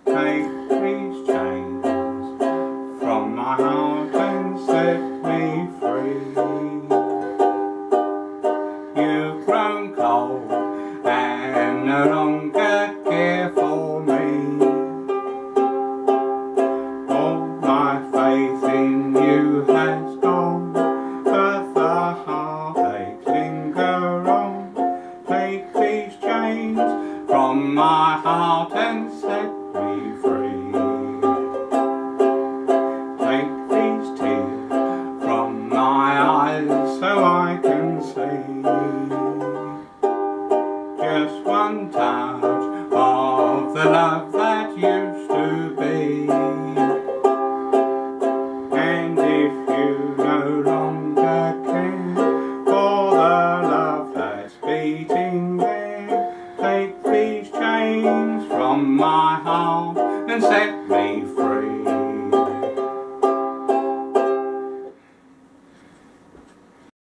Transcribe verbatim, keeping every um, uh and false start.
Take these chains from my heart and set me free. You've grown cold and no longer care for me. All my faith in you has gone, but the heartaches linger on. Take these chains from my heart and set me free. Take these tears from my eyes so I can see. Just one touch of the love that used to be. And if you no longer care for the love that's beating there, take these chains from my heart and set me free.